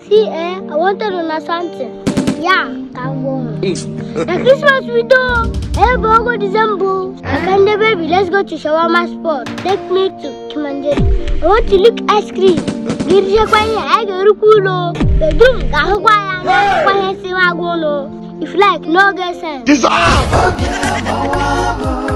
See, I wanted to know something. Yeah, come on. The Christmas we do. Hey, go December. I can't the baby. Let's go to Shawarma Spot. Take me to Kimandiri. I want to lick ice cream. Give you a quiet egg or culo. The doom, if like, no girl sense.